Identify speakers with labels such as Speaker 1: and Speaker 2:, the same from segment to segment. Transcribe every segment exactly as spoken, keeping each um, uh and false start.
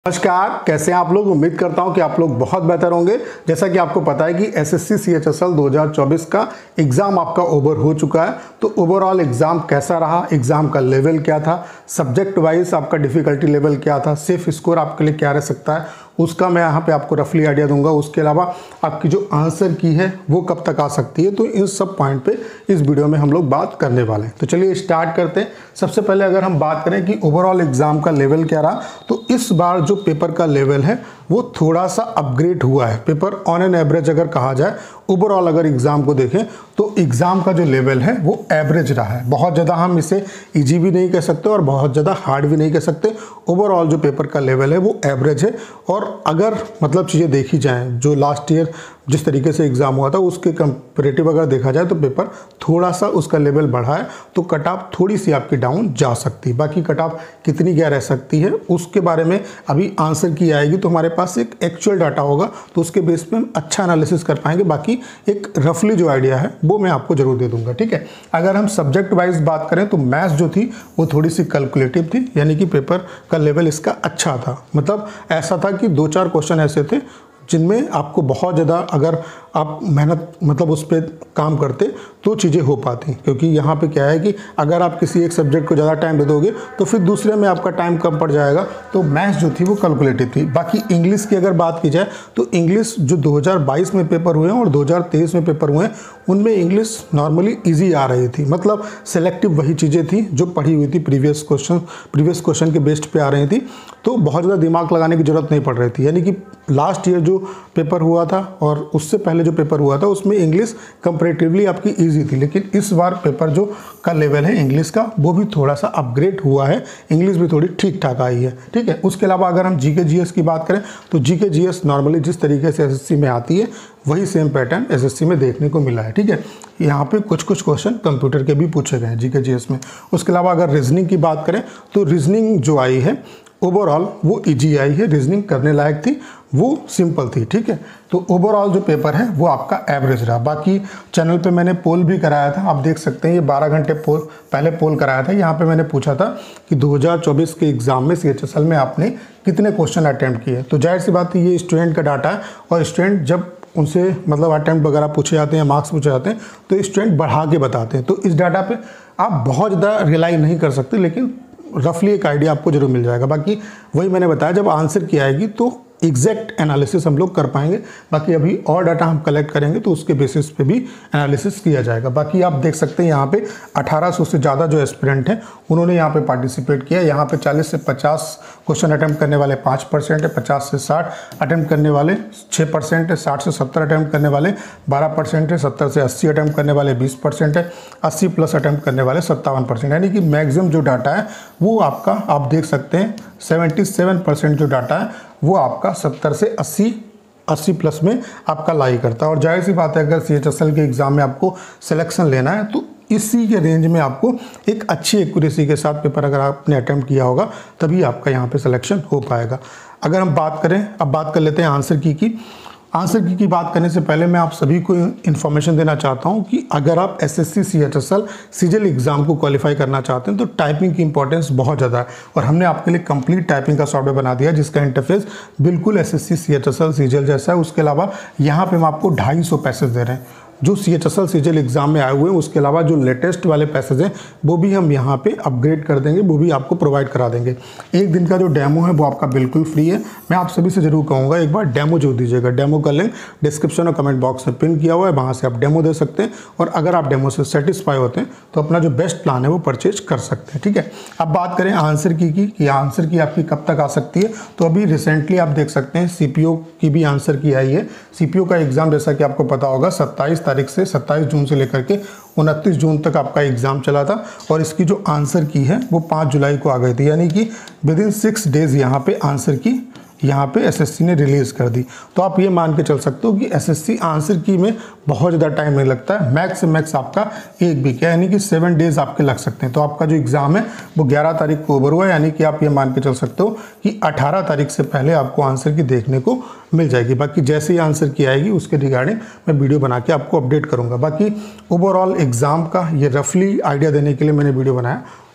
Speaker 1: नमस्कार, कैसे हैं आप लोग। उम्मीद करता हूं कि आप लोग बहुत बेहतर होंगे। जैसा कि आपको पता है कि एसएससी सीएचएसएल दो हज़ार चौबीस का एग्ज़ाम आपका ओवर हो चुका है। तो ओवरऑल एग्ज़ाम कैसा रहा, एग्ज़ाम का लेवल क्या था, सब्जेक्ट वाइज आपका डिफ़िकल्टी लेवल क्या था, सेफ स्कोर आपके लिए क्या रह सकता है, उसका मैं यहाँ पे आपको रफली आइडिया दूंगा। उसके अलावा आपकी जो आंसर की है वो कब तक आ सकती है, तो इन सब पॉइंट पे इस वीडियो में हम लोग बात करने वाले हैं। तो चलिए स्टार्ट करते हैं। सबसे पहले अगर हम बात करें कि ओवरऑल एग्ज़ाम का लेवल क्या रहा, तो इस बार जो पेपर का लेवल है वो थोड़ा सा अपग्रेड हुआ है। पेपर ऑन एन एवरेज अगर कहा जाए, ओवरऑल अगर एग्ज़ाम को देखें तो एग्ज़ाम का जो लेवल है वो एवरेज रहा है। बहुत ज़्यादा हम इसे इजी भी नहीं कह सकते और बहुत ज़्यादा हार्ड भी नहीं कह सकते। ओवरऑल जो पेपर का लेवल है वो एवरेज है। और अगर मतलब चीज़ें देखी जाएँ, जो लास्ट ईयर जिस तरीके से एग्ज़ाम हुआ था उसके कंपेरेटिव अगर देखा जाए तो पेपर थोड़ा सा उसका लेवल बढ़ा है, तो कट ऑफ थोड़ी सी आपकी डाउन जा सकती है। बाकी कट ऑफ कितनी क्या रह सकती है उसके बारे में अभी आंसर की आएगी तो हमारे पास एक एक्चुअल डाटा होगा, तो उसके बेस पे हम अच्छा एनालिसिस कर पाएंगे। बाकी एक रफली जो आइडिया है वो मैं आपको जरूर दे दूंगा, ठीक है। अगर हम सब्जेक्ट वाइज बात करें तो मैथ्स जो थी वो थोड़ी सी कैलकुलेटिव थी, यानी कि पेपर का लेवल इसका अच्छा था। मतलब ऐसा था कि दो चार क्वेश्चन ऐसे थे जिनमें आपको बहुत ज़्यादा अगर आप मेहनत मतलब उस पर काम करते तो चीज़ें हो पाती। क्योंकि यहाँ पे क्या है कि अगर आप किसी एक सब्जेक्ट को ज़्यादा टाइम दे दोगे तो फिर दूसरे में आपका टाइम कम पड़ जाएगा। तो मैथ्स जो थी वो कैलकुलेटिव थी। बाकी इंग्लिश की अगर बात की जाए तो इंग्लिश जो दो हज़ार बाईस में पेपर हुए हैं और दो हज़ार तेईस में पेपर हुए हैं उनमें इंग्लिश नॉर्मली ईजी आ रही थी। मतलब सेलेक्टिव वही चीज़ें थी जो पढ़ी हुई थी, प्रीवियस क्वेश्चन प्रीवियस क्वेश्चन के बेस्ड पे आ रही थी, तो बहुत ज़्यादा दिमाग लगाने की ज़रूरत नहीं पड़ रही थी। यानी कि लास्ट ईयर जो पेपर हुआ था और उससे पहले जो पेपर हुआ था उसमें इंग्लिश कंपैरेटिवली आपकी इजी थी। लेकिन इस बार पेपर जो का लेवल है इंग्लिश का वो भी थोड़ा सा अपग्रेड हुआ है, इंग्लिश भी थोड़ी ठीक ठाक आई है, ठीक है। उसके अलावा अगर हम जीके जीएस की बात करें तो जीके जीएस नॉर्मली जिस तरीके से एसएससी में आती है वही सेम पैटर्न एसएससी में देखने को मिला है, ठीक है। यहाँ पे कुछ कुछ क्वेश्चन कंप्यूटर के भी पूछे गए हैं जीके जीएस में। उसके अलावा अगर रीजनिंग की बात करें तो रीजनिंग जो आई है ओवरऑल वो इजी आई है, रीजनिंग करने लायक थी, वो सिंपल थी, ठीक है। तो ओवरऑल जो पेपर है वो आपका एवरेज रहा। बाकी चैनल पे मैंने पोल भी कराया था, आप देख सकते हैं ये बारह घंटे पोल पहले पोल कराया था। यहाँ पे मैंने पूछा था कि दो हज़ार चौबीस के एग्ज़ाम में सीएचएसएल में आपने कितने क्वेश्चन अटैम्प्ट किए। तो जाहिर सी बात है ये स्टूडेंट का डाटा है और स्टूडेंट जब उनसे मतलब अटैम्प्ट वगैरह पूछे जाते हैं, मार्क्स पूछे जाते हैं तो स्टूडेंट बढ़ा के बताते हैं। तो इस डाटा पे आप बहुत ज़्यादा रिलाई नहीं कर सकते, लेकिन रफली एक आइडिया आपको जरूर मिल जाएगा। बाकी वही मैंने बताया जब आंसर की आएगी तो एग्जैक्ट एनालिसिस हम लोग कर पाएंगे। बाकी अभी और डाटा हम कलेक्ट करेंगे तो उसके बेसिस पे भी एनालिसिस किया जाएगा। बाकी आप देख सकते हैं यहाँ पे अठारह सौ से ज़्यादा जो एस्पिरेंट हैं उन्होंने यहाँ पे पार्टिसिपेट किया। यहाँ पे चालीस से पचास क्वेश्चन अटैम्प्ट करने वाले पाँच परसेंट है, पचास से साठ अटैम्प्ट करने वाले छः परसेंट है, साठ से सत्तर अटैम्प्ट करने वाले बारह परसेंट है, सत्तर से अस्सी अटैम्प्ट करने वाले बीस परसेंट है, अस्सी प्लस अटैम्प्ट करने वाले सत्तावन परसेंट। यानी कि मैक्सिमम जो डाटा है वो आपका आप देख सकते हैं सतहत्तर परसेंट जो डाटा है वो आपका सत्तर से अस्सी अस्सी प्लस में आपका लाई करता है। और जाहिर सी बात है अगर सीएचएसएल के एग्ज़ाम में आपको सिलेक्शन लेना है तो इसी के रेंज में आपको एक अच्छी एक्यूरेसी के साथ पेपर अगर आपने अटैम्प्ट किया होगा तभी आपका यहाँ पे सिलेक्शन हो पाएगा। अगर हम बात करें, अब बात कर लेते हैं आंसर की की आंसर की की बात करने से पहले मैं आप सभी को इन्फॉर्मेशन देना चाहता हूं कि अगर आप एसएससी सीएचएसएल सीजीएल एग्जाम को क्वालिफाई करना चाहते हैं तो टाइपिंग की इंपॉर्टेंस बहुत ज़्यादा है और हमने आपके लिए कंप्लीट टाइपिंग का सॉफ्टवेयर बना दिया जिसका इंटरफेस बिल्कुल एसएससी सीएचएसएल सीजीएल जैसा है। उसके अलावा यहाँ पर हम आपको ढाई सौ पैसेज दे रहे हैं जो सीएचएसएल सीजीएल एग्जाम में आए हुए हैं। उसके अलावा जो लेटेस्ट वाले पैसेज हैं वो भी हम यहाँ पे अपग्रेड कर देंगे, वो भी आपको प्रोवाइड करा देंगे। एक दिन का जो डेमो है वो आपका बिल्कुल फ्री है। मैं आप सभी से जरूर कहूँगा एक बार डेमो जो दीजिएगा। डेमो का लिंक डिस्क्रिप्शन और कमेंट बॉक्स में पिन किया हुआ है, वहाँ से आप डेमो दे सकते हैं और अगर आप डेमो से सेटिस्फाई होते हैं तो अपना जो बेस्ट प्लान है वो परचेज कर सकते हैं, ठीक है। अब बात करें आंसर की की कि आंसर की आपकी कब तक आ सकती है, तो अभी रिसेंटली आप देख सकते हैं सीपीओ की भी आंसर की आई है। सीपीओ का एग्जाम जैसा कि आपको पता होगा सत्ताईस तारीख से सत्ताईस जून से लेकर के उनतीस जून तक आपका एग्जाम चला था और इसकी जो आंसर की है वो पाँच जुलाई को आ गई थी। यानी कि विद इन सिक्स डेज यहाँ पे आंसर की यहाँ पे एसएससी ने रिलीज़ कर दी। तो आप ये मान के चल सकते हो कि एसएससी आंसर की में बहुत ज़्यादा टाइम नहीं लगता है, मैक्स से मैक्स आपका एक वीक है, यानी कि सेवन डेज आपके लग सकते हैं। तो आपका जो एग्ज़ाम है वो ग्यारह तारीख को ओवर हुआ है, यानी कि आप ये मान के चल सकते हो कि अठारह तारीख से पहले आपको आंसर की देखने को मिल जाएगी। बाकी जैसे ही आंसर की आएगी उसके रिगार्डिंग मैं वीडियो बना के आपको अपडेट करूँगा। बाकी ओवरऑल एग्ज़ाम का ये रफली आइडिया देने के लिए मैंने वीडियो बनाया।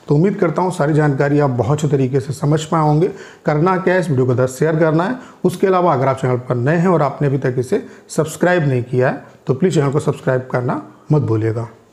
Speaker 1: तो उम्मीद करता हूँ सारी जानकारी आप बहुत अच्छे तरीके से समझ पाए होंगे। करना क्या है, इस वीडियो को दस शेयर करना है। उसके अलावा अगर आप चैनल पर नए हैं और आपने अभी तक इसे सब्सक्राइब नहीं किया है तो प्लीज़ चैनल को सब्सक्राइब करना मत भूलिएगा।